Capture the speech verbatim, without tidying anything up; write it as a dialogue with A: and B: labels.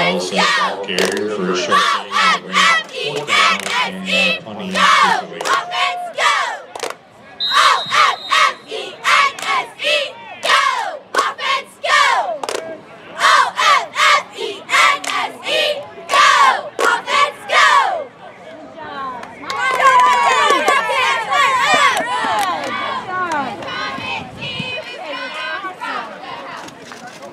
A: Dallas in the dark area for a short game. We're going to fourth down and punting takeaway.